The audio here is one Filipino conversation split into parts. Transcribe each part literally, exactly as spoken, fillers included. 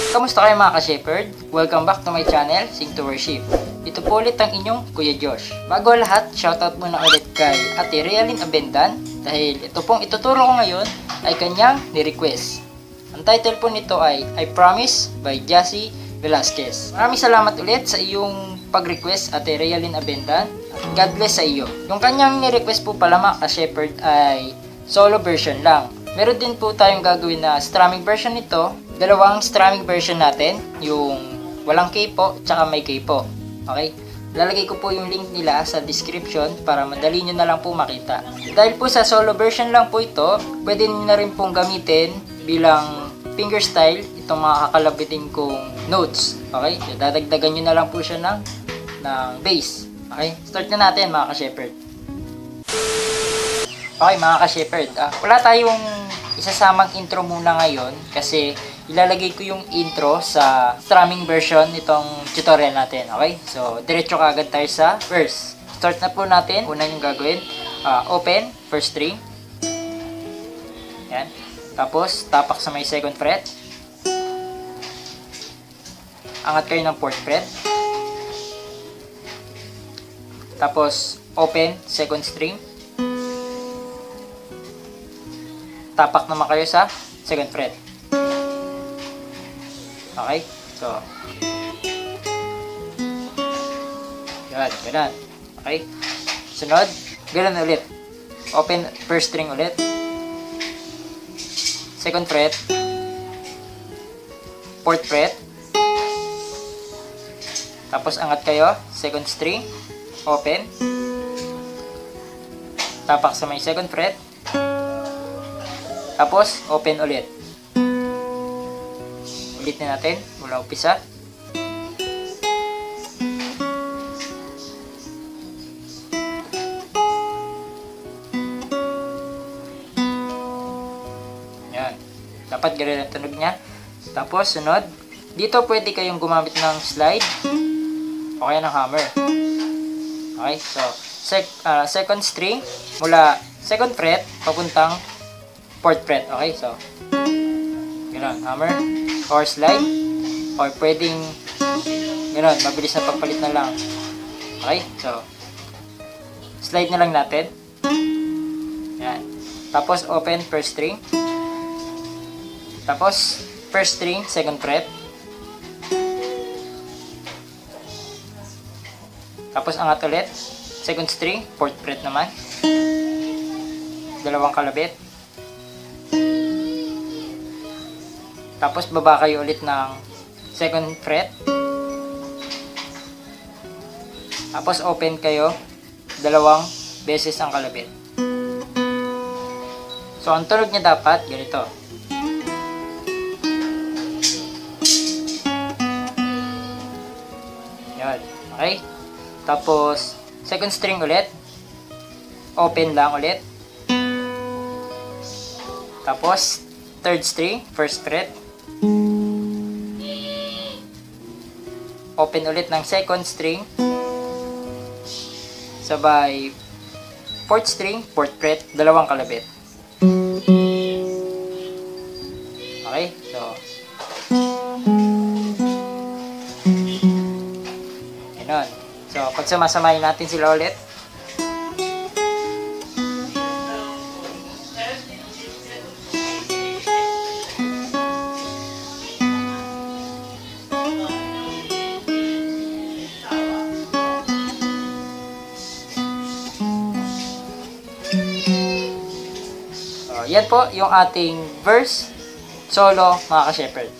Kamusta kayo mga ka-shepherd? Welcome back to my channel, Sing to Worship. Ito po ulit ang inyong Kuya Josh. Bago lahat, shoutout muna ulit kay Ate Realin Abendan dahil ito pong ituturo ko ngayon ay kanyang ni-request. Ang title po nito ay I Promise by Jassy Velasquez. Maraming salamat ulit sa iyong pag-request, Ate Realin Abendan. God bless sa iyo. Yung kanyang ni-request po pala mga ka-shepherd ay solo version lang. Meron din po tayong gagawin na strumming version nito. Dalawang strumming version natin, yung walang K po, tsaka may K po. Okay? Lalagay ko po yung link nila sa description para madali nyo na lang po makita. Dahil po sa solo version lang po ito, pwede nyo na rin pong gamitin bilang fingerstyle itong mga kakalabitin kong notes. Okay? So, dadagdagan nyo na lang po siya ng, ng bass. Okay? Start na natin mga ka-shepherd. Okay mga ka-shepherd, uh, wala tayong isasamang intro muna ngayon kasi ilalagay ko yung intro sa strumming version nitong tutorial natin. Okay? So, diretso kaagad tayo sa verse. Start na po natin. Una yung gagawin, uh, open, first string. Yan. Tapos, tapak sa may second fret. Angat kayo ng fourth fret. Tapos, open, second string. Tapak naman kayo sa second fret. Okay? So, yan, ganun. Okay? Sunod, ganun ulit. Open first string ulit. Second fret. Fourth fret. Tapos angat kayo, second string. Open. Tapak sa may second fret. Tapos, open ulit. Ulitin natin mula umpisa. Yan. Dapat ganun ang tunog niya. Tapos, sunod. Dito pwede kayong gumamit ng slide o kaya ng hammer. Okay? So, sec uh, second string mula second fret papuntang fourth fret. Okay, so gano'n, hammer or slide or pwedeng gano'n, mabilis na pagpalit na lang. Okay, so slide na lang natin. Yan. Tapos open first string. Tapos first string, second fret. Tapos angat ulit, second string, fourth fret naman. Dalawang kalabit. Tapos baba kayo ulit ng second fret. Tapos open kayo dalawang beses ang kalabit. So ang tunog niya dapat ganito. Yan. Okay? Tapos second string ulit. Open lang ulit. Tapos third string, first fret. Open ulit ng second string. Sabay fourth string, fourth fret, dalawang kalabit. Okay? So ganun. So pagsamasamahin natin sila ulit. Yan po yung ating verse solo mga ka-shepherd.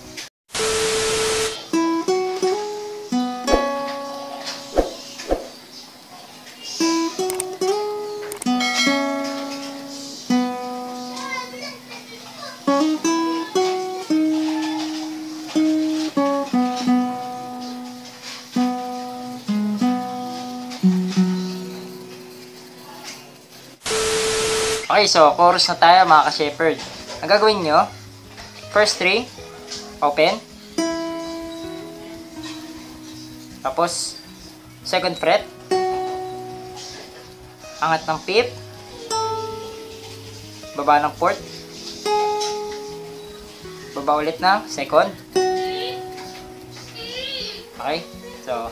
Okay, so chorus na tayo mga ka-shepherd. Ang gagawin nyo, first string, open. Tapos, second fret. Angat ng fifth. Baba ng fourth. Baba ulit ng second. Okay? So,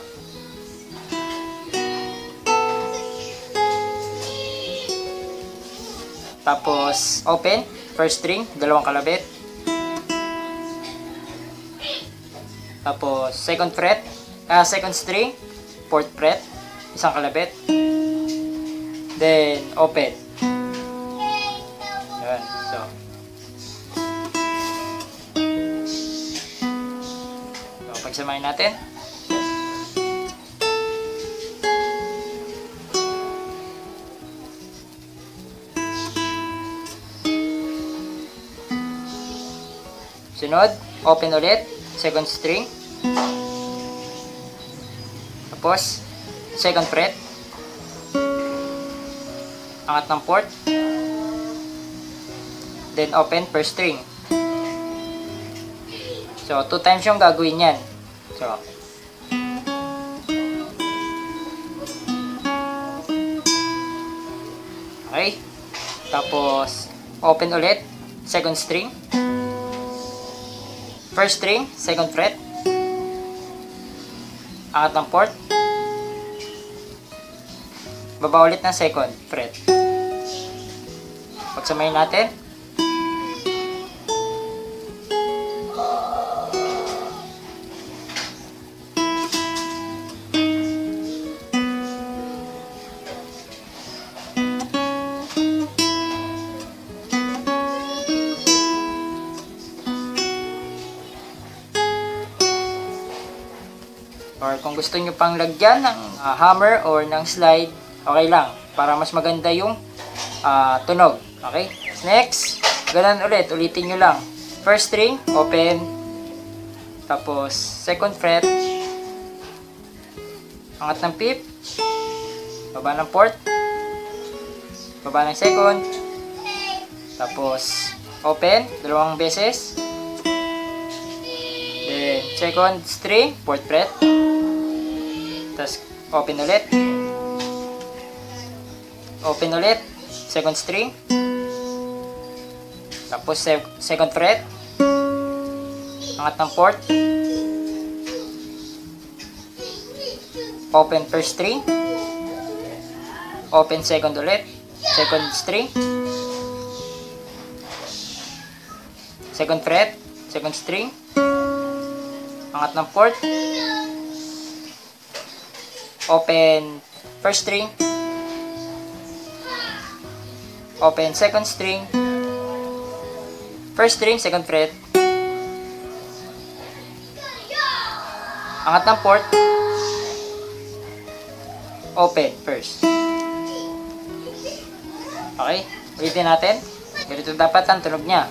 tapos, open, first string, dalawang kalabit. Tapos, second fret, ah, second string, fourth fret, isang kalabit. Then, open. Yan, so. So, pagsamahin natin. Sunod, open ulit, second string. Tapos, second fret. Angat ng fourth. Then, open first string. So, two times yung gagawin yan. So, okay. Tapos, open ulit, second string. First string, second fret. Angat ng fourth. Baba ulit ng second fret. Pagsamahin natin. Or kung gusto nyo pang lagyan ng uh, hammer or ng slide, okay lang. Para mas maganda yung uh, tunog. Okay? Next, ganun ulit. Ulitin nyo lang. First string, open. Tapos, second fret. Angat ng fifth. Baba ng fourth. Baba ng second. Tapos, open. Dalawang beses. Then, second string, fourth fret. Tapos, open ulit. Open ulit. Second string. Tapos, se second fret. Angat ng fourth. Open first string. Open second ulit. Second string. Second fret. Second string. Angat ng fourth. Open first string. Open second string. First string, second fret. Angat ng fourth. Open first. Okay, ulitin natin. Ganito dapat ang tunog niya.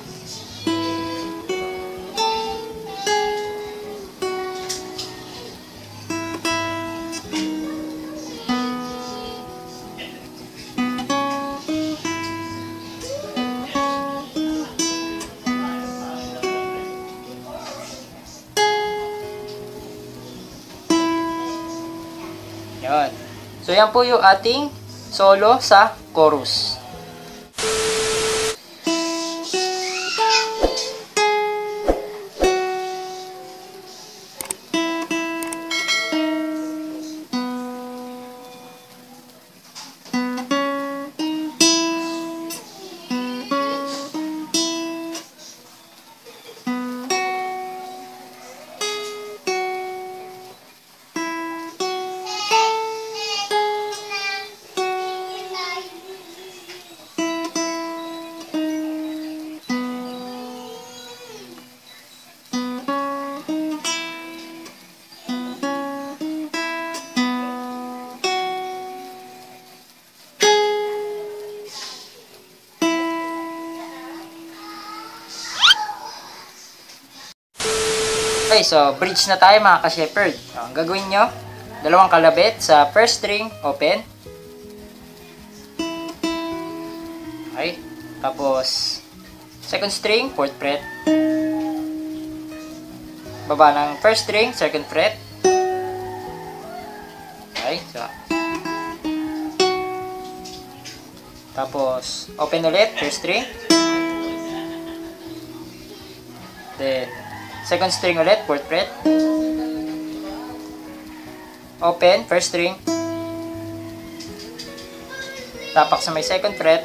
Yan. So, yan po yung ating solo sa chorus. Okay, so bridge na tayo mga ka-shepherd. So, ang gagawin nyo, dalawang kalabit sa first string, open. Okay, tapos second string, fourth fret. Baba ng first string, second fret. Okay, so tapos open ulit, first string. Then second string ulit, fourth fret. open, first string. Tapak sa may second fret.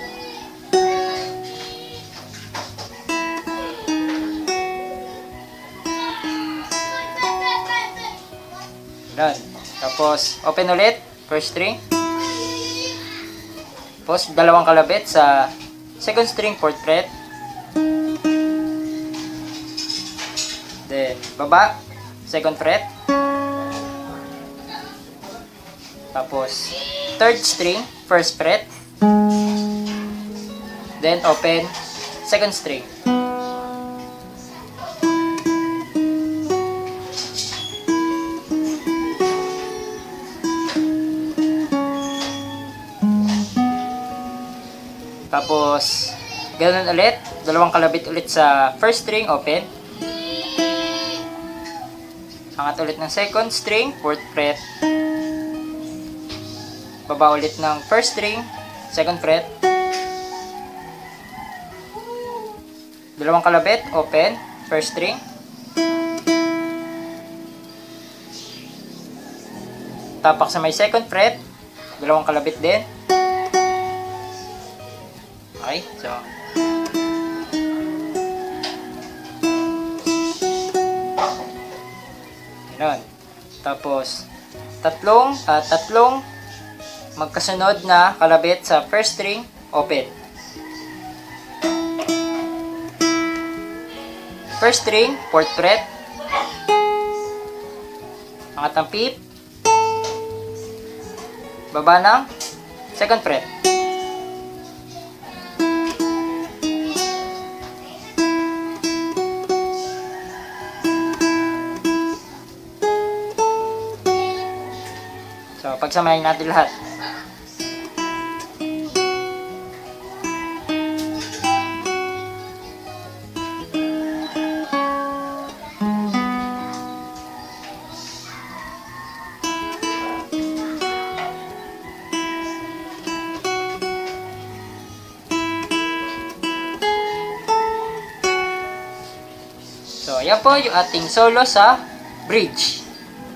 Done. Tapos, open ulit, first string. Tapos, dalawang kalabit sa second string, fourth fret. Then, baba, second fret. Tapos, third string, first fret. Then, open, second string. Tapos, ganun ulit. Dalawang kalabit ulit sa first string, open. Angat ulit ng second string, fourth fret. Baba ulit ng first string, second fret. Dalawang kalabit, open, first string. Tapak sa may second fret. Dalawang kalabit din. Okay, so ganun. Tapos tatlong uh, tatlong magkasunod na kalabit sa first string, open. First string, fourth fret. Angat ng fifth. Baba ng second fret. So, pagsamahin natin lahat. So, ayan po yung ating solo sa bridge.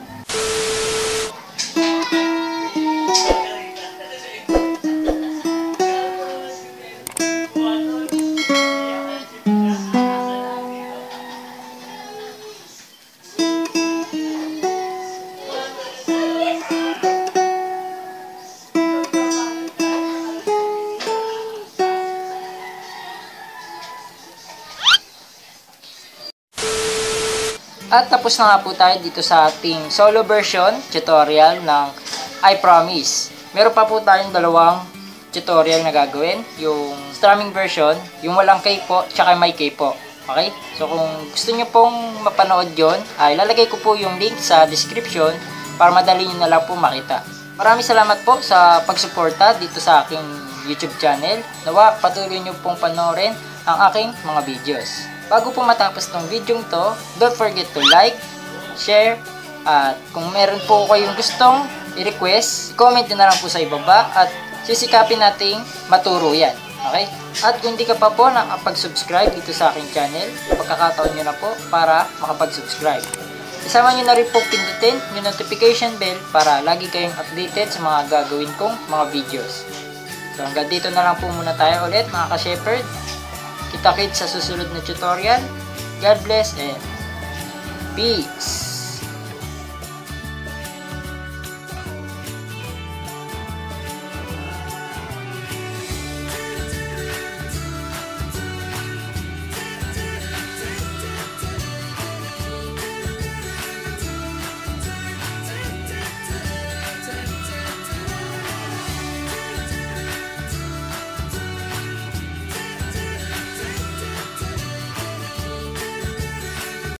At tapos na nga po tayo dito sa ating solo version tutorial ng I Promise. Meron pa po tayong dalawang tutorial na gagawin. Yung strumming version, yung walang key po, tsaka may key po. Okay? So kung gusto nyo pong mapanood yon, ay lalagay ko po yung link sa description para madali nyo na lang po makita. Maraming salamat po sa pagsuporta dito sa aking YouTube channel. Nawa patuloy nyo pong panoorin ang aking mga videos. Bago po matapos tong video to, don't forget to like, share, at kung meron po kayong gustong i-request, comment nyo na lang po sa ibaba at sisikapin nating maturo yan. Okay? At kung hindi ka pa po nakapag-subscribe dito sa aking channel, pagkakataon nyo na po para makapag-subscribe. Isama nyo na rin po pindutin yung notification bell para lagi kayong updated sa mga gagawin kong mga videos. So hanggang dito na lang po muna tayo ulit mga ka-shepherd. Kita-kits sa susunod na tutorial. God bless and peace!